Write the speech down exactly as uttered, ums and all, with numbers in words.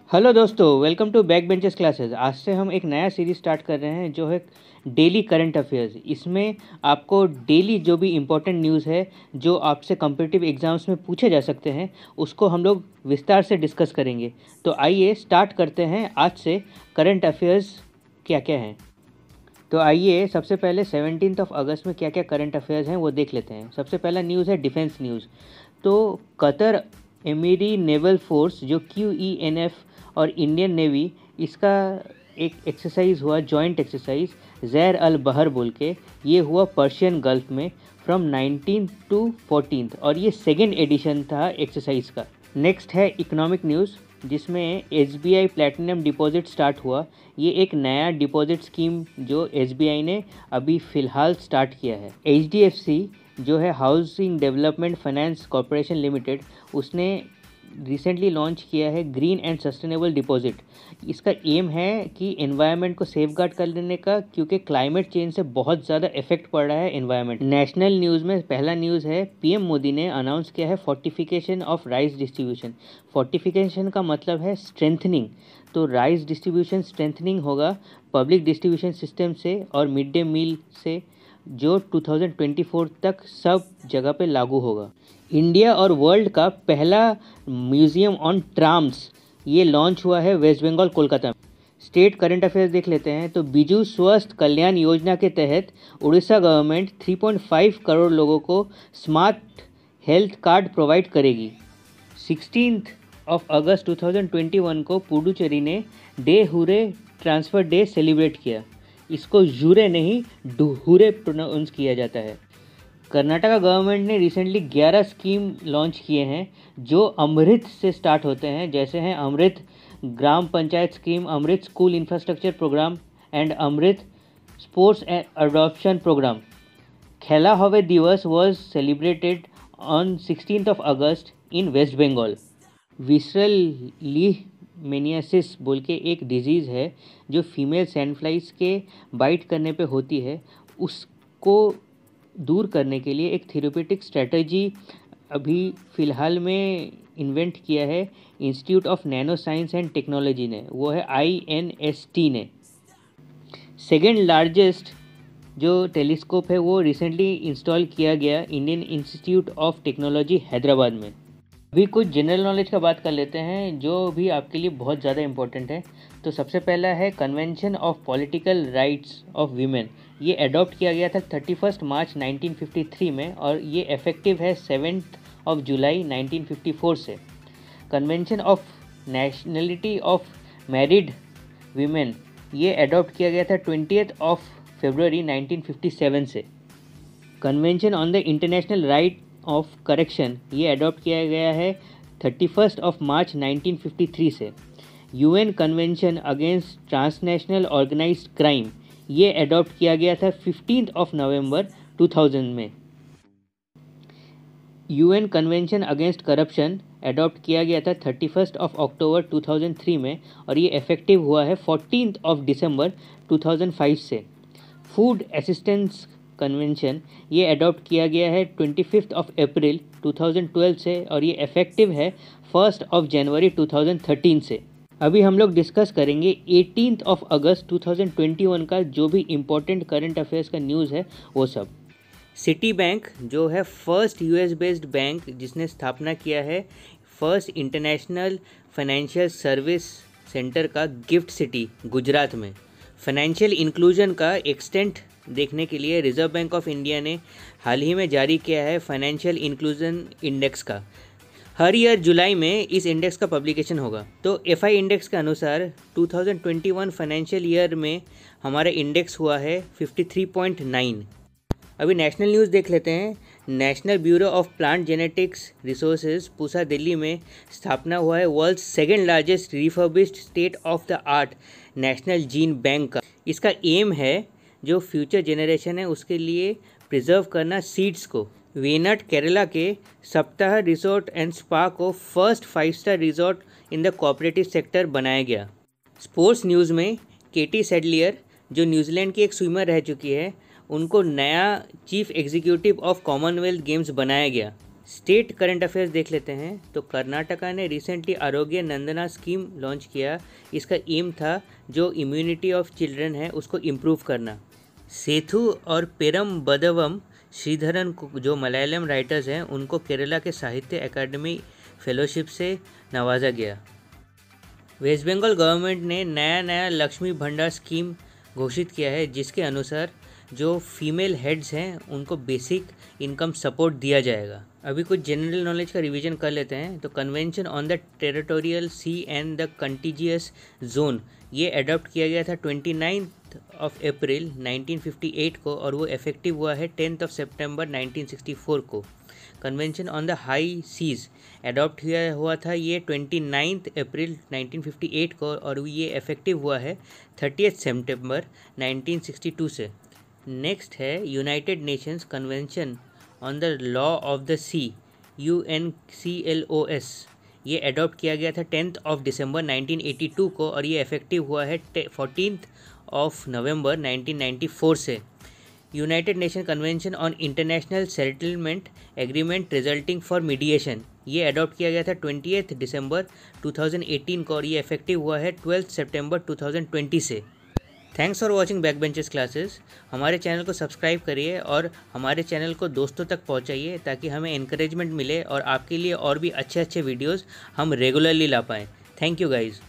Hello दोस्तों, welcome to back benches classes. आज से हम एक नया सीरीज स्टार्ट कर रहे हैं जो है डेली करंट अफेयर्स। इसमें आपको डेली जो भी इम्पोर्टेंट न्यूज़ है जो आपसे कम्पिटिटिव एग्जाम्स में पूछे जा सकते हैं उसको हम लोग विस्तार से डिस्कस करेंगे। तो आइए स्टार्ट करते हैं आज से करंट अफेयर्स क्या क्या हैं। तो आइए सबसे पहले सेवनटीन्थ ऑफ अगस्त में क्या क्या करंट अफेयर्स हैं वो देख लेते हैं। सबसे पहला न्यूज़ है डिफेंस न्यूज़। तो कतर एमिरी नेवल फोर्स जो क्यू ई एन एफ और इंडियन नेवी, इसका एक एक्सरसाइज हुआ, जॉइंट एक्सरसाइज ज़ैर अल बहर बोल के। ये हुआ पर्शियन गल्फ में फ्रॉम नाइनटीन टू फोर्टीन, और ये सेकेंड एडिशन था एक्सरसाइज का। नेक्स्ट है इकोनॉमिक न्यूज़, जिसमें S B I platinum deposit start हुआ। ये एक नया डिपॉजिट स्कीम जो एस बी आई ने अभी फ़िलहाल स्टार्ट किया है। एच डी एफ सी जो है housing development finance corporation limited, उसने रिसेंटली लॉन्च किया है ग्रीन एंड सस्टेनेबल डिपॉजिट। इसका एम है कि एनवायरनमेंट को सेफगार्ड कर लेने का, क्योंकि क्लाइमेट चेंज से बहुत ज़्यादा इफेक्ट पड़ रहा है एनवायरनमेंट। नेशनल न्यूज़ में पहला न्यूज़ है, पीएम मोदी ने अनाउंस किया है fortification of rice distribution. Fortification का मतलब है स्ट्रेंथनिंग। तो राइस डिस्ट्रीब्यूशन स्ट्रेंथनिंग होगा पब्लिक डिस्ट्रीब्यूशन सिस्टम से और मिड डे मील से, जो टू थाउजेंड ट्वेंटी फोर तक सब जगह पे लागू होगा। इंडिया और वर्ल्ड का पहला म्यूज़ियम ऑन ट्राम्स ये लॉन्च हुआ है वेस्ट बंगाल कोलकाता में। स्टेट करंट अफेयर्स देख लेते हैं। तो बिजू स्वास्थ्य कल्याण योजना के तहत Orissa government three point five crore लोगों को स्मार्ट हेल्थ कार्ड प्रोवाइड करेगी। Sixteenth of August two thousand twenty one को पुडुचेरी ने de jure transfer day celebrate किया। इसको यूरे नहीं डुहुरे प्रोनाउंस किया जाता है। कर्नाटका गवर्नमेंट ने रिसेंटली ग्यारह स्कीम लॉन्च किए हैं जो अमृत से स्टार्ट होते हैं, जैसे हैं Amrit Gram panchayat scheme, Amrit school infrastructure programme and Amrit sports and adoption programme. Khela Hobe Diwas was celebrated on sixteenth of August in West Bengal. Visceral leishmaniasis बोल के एक डिजीज़ है जो फीमेल सैंडफ्लाइज के बाइट करने पे होती है। उसको दूर करने के लिए एक थेरेप्यूटिक स्ट्रेटजी अभी फ़िलहाल में इन्वेंट किया है institute of nano science and technology ने, वो है आई एन एस टी ने। सेकेंड लार्जेस्ट जो टेलीस्कोप है वो रिसेंटली इंस्टॉल किया गया Indian institute of technology Hyderabad में। अभी कुछ जनरल नॉलेज का बात कर लेते हैं जो भी आपके लिए बहुत ज़्यादा इंपॉर्टेंट है। तो सबसे पहला है convention of political rights of women. ये अडॉप्ट किया गया था thirty first March nineteen fifty three में, और ये इफेक्टिव है seventh of July nineteen fifty four से। Convention of nationality of married women, ये अडॉप्ट किया गया था twentieth of February nineteen fifty seven से। Convention on the international right of correction, ये अडॉप्ट किया गया है thirty first of March nineteen fifty three से। UN convention against transnational organised crime, ये अडॉप्ट किया गया था fifteenth of November two thousand में। UN convention against corruption adopt किया गया था thirty first of October two thousand three में, और ये इफेक्टिव हुआ है fourteenth of December two thousand five से। फूड असिस्टेंस कन्वेंशन, ये अडॉप्ट किया गया है twenty fifth of April two thousand twelve से, और ये इफेक्टिव है first of January two thousand thirteen से। अभी हम लोग डिस्कस करेंगे eighteenth of August two thousand twenty one का जो भी इम्पोर्टेंट करंट अफेयर्स का न्यूज़ है वो सब। सिटी बैंक जो है फर्स्ट यूएस बेस्ड बैंक जिसने स्थापना किया है first international financial service centre का गिफ्ट सिटी गुजरात में। फाइनेंशियल इंक्लूजन का एक्सटेंट देखने के लिए रिजर्व बैंक ऑफ इंडिया ने हाल ही में जारी किया है फाइनेंशियल इंक्लूजन इंडेक्स का। हर ईयर जुलाई में इस इंडेक्स का पब्लिकेशन होगा। तो एफआई इंडेक्स के अनुसार two thousand twenty one financial year में हमारा इंडेक्स हुआ है फिफ्टी थ्री पॉइंट नाइन। अभी नेशनल न्यूज़ देख लेते हैं। National bureau of plant genetics resources Pusa Delhi में स्थापना हुआ है world's second largest refurbished state of the art national gene bank का। इसका एम है जो फ्यूचर जनरेशन है उसके लिए प्रिजर्व करना सीड्स को। वेनट केरला के सप्ताह रिसोर्ट एंड स्पा को first five star resort in the cooperative sector बनाया गया। स्पोर्ट्स न्यूज़ में केटी सेडलियर जो न्यूजीलैंड की एक स्विमर रह चुकी है, उनको नया chief executive of Commonwealth Games बनाया गया। स्टेट करंट अफेयर्स देख लेते हैं। तो कर्नाटका ने रिसेंटली आरोग्य नंदना स्कीम लॉन्च किया। इसका एम था जो इम्यूनिटी ऑफ चिल्ड्रन है उसको इम्प्रूव करना। सेथु और पेरम बदवम श्रीधरन जो मलयालम राइटर्स हैं उनको केरला के साहित्य अकादमी फेलोशिप से नवाजा गया। वेस्ट बंगाल गवर्नमेंट ने नया नया लक्ष्मी भंडार स्कीम घोषित किया है, जिसके अनुसार जो फीमेल हेड्स हैं उनको बेसिक इनकम सपोर्ट दिया जाएगा। अभी कुछ जनरल नॉलेज का रिवीजन कर लेते हैं। तो convention on the territorial sea and the contiguous zone ये अडॉप्ट किया गया था twenty ninth of April nineteen fifty eight को और वो इफेक्टिव हुआ है tenth of September nineteen sixty four को। Convention on the high seas adopt किया हुआ था ये twenty ninth April nineteen fifty eight को और ये इफेक्टिव हुआ है thirtieth September nineteen sixty two से। नेक्स्ट है United Nations convention on the law of the sea U N C L O S ये अडॉप्ट किया गया था tenth of December nineteen eighty two को और ये इफेक्टिव हुआ है fourteenth of November nineteen ninety four से। United Nation convention on international settlement agreement resulting for mediation ये अडॉप्ट किया गया था twentieth December two thousand eighteen को और ये इफेक्टिव हुआ है twelfth September two thousand twenty से। Thanks for watching back benches classes. हमारे चैनल को सब्सक्राइब करिए और हमारे चैनल को दोस्तों तक पहुंचाइए ताकि हमें एनकरेजमेंट मिले और आपके लिए और भी अच्छे अच्छे वीडियोस हम रेगुलरली ला पाएँ। Thank you guys.